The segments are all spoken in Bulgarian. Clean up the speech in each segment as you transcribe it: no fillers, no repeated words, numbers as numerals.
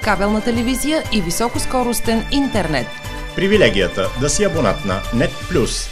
кабелна телевизия и високоскоростен интернет. Привилегията да си абонат на NET+.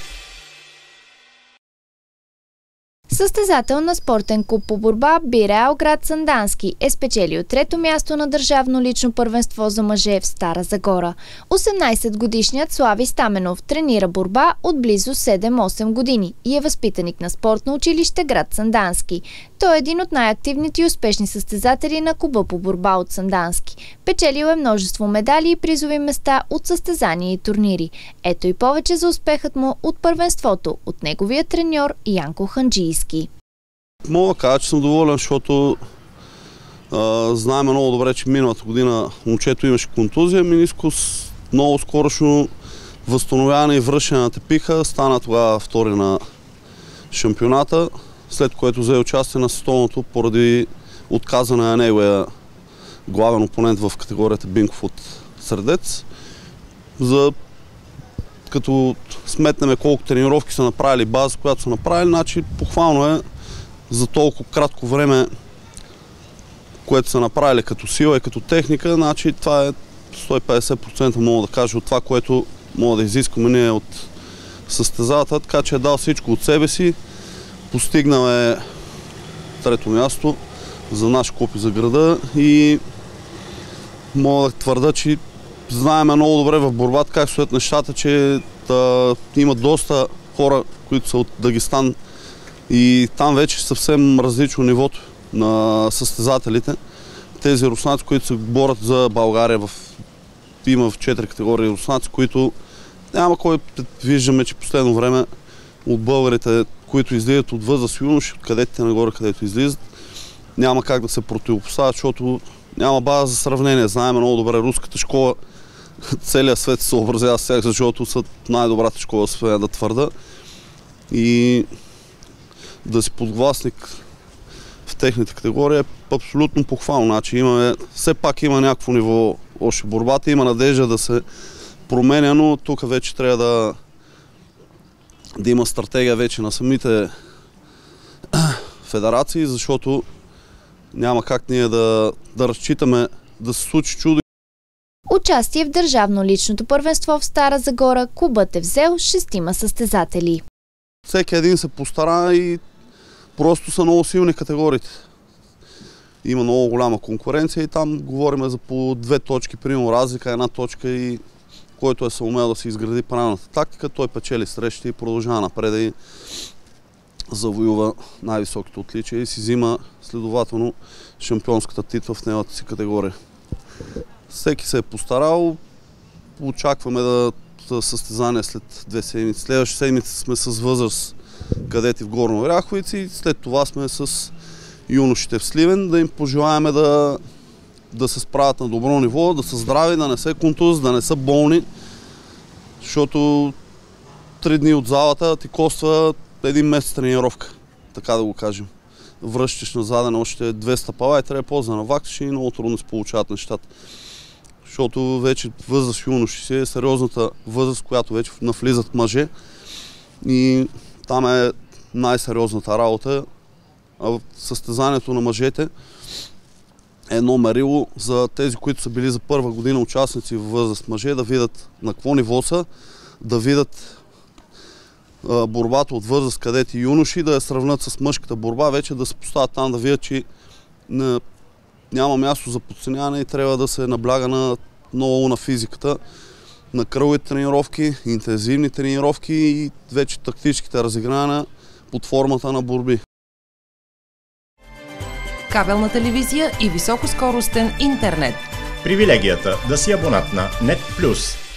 Състезател на спортен клуб по борба БИРЕАЛ град Сандански е спечелил трето място на държавно лично първенство за мъже в Стара Загора. 18-годишният Слави Стаменов тренира борба от близо 7-8 години и е възпитаник на спортно училище град Сандански. Той е един от най-активните и успешни състезатели на клуба по борба от Сандански. Печелил е множество медали и призови места от състезания и турнири. Ето и повече за успехът му от първенството от неговия треньор Янко Ханджийски. Мога да кажа, че съм доволен, защото знаем много добре, че миналата година момчето имаше контузия. Минискус много скорошно възстановяване и връщане на тепиха. Стана тогава втори на шампионата, след което взе участие на световното поради отказане на неговия главен опонент в категорията Бинков от Средец. Като сметнем колко тренировки са направили, база, която са направили, значи похвално е за толкова кратко време, което са направили като сила и като техника, значи това е 150% мога да кажа от това, което мога да изискаме ние от състезата, така че е дал всичко от себе си. Постигнал е трето място за наш клуб и за града и мога да твърда, че знаем много добре в борбата как стоят нещата, че има доста хора, които са от Дагестан и там вече е съвсем различно нивото на състезателите. Тези руснаци, които се борят за България, има в 4 категории руснаци, които няма кой виждаме, че последно време от българите, които излизат от възраст юноши, от кадетите нагоре, където излизат, няма как да се противопоставят, защото няма база за сравнение. Знаем много добре руската школа, целият свет се съобразява с тях, защото са най-добрата школа, смея да твърда. И да си подгласник в техните категории е абсолютно похвално. Значи все пак има някакво ниво още борбата, има надежда да се променя, но тук вече трябва да има стратегия вече на самите федерации, защото няма как ние да разчитаме да се случи чудо. Участие в държавно личното първенство в Стара Загора клубът е взел 6 състезатели. Всеки един се постара и просто са много силни категориите. Има много голяма конкуренция и там говорим за по 2 точки, примерно разлика, 1 точка и който е съумел да се изгради правилната тактика, той печели срещи и продължава напред и завоюва най-високите отличия и си взима следователно шампионската титла в неговата си категория. Всеки се е постарал, очакваме да състезание след 2 седмици. Следващата седмица сме с възраст кадети в Горна Оряховица и след това сме с юношите в Сливен, да им пожелаем да се справят на добро ниво, да са здрави, да не се контузят, да не са болни, защото 3 дни от залата ти коства 1 месец тренировка, така да го кажем. Връщаш назад на още 2 стъпала и трябва после да наваксаш и много трудно се получават нещата. Защото вече възраст юноши си е сериозната възраст, която вече навлизат мъже и там е най-сериозната работа. А в състезанието на мъжете е едно мерило за тези, които са били за първа година участници в възраст мъже, да видят на какво ниво са, да видят борбата от възраст кадети и юноши, да я сравнят с мъжката борба, вече да се поставят там, да видят, че няма място за подценяване и трябва да се набляга много на физиката, на кръговите тренировки, интензивни тренировки и вече тактическите разиграния под формата на борби. Кабелна телевизия и високоскоростен интернет. Привилегията да си абонат на NET+.